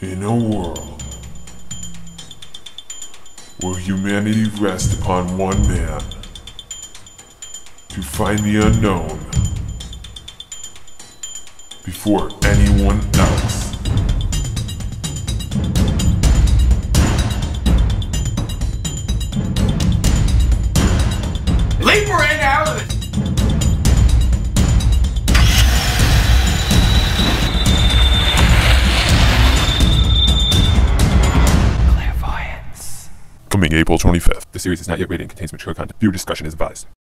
In a world where humanity rests upon one man to find the unknown before anyone else. Leap right out of it! Clairvoyance. Coming April 25th. The series is not yet rated and contains mature content. Viewer discussion is advised.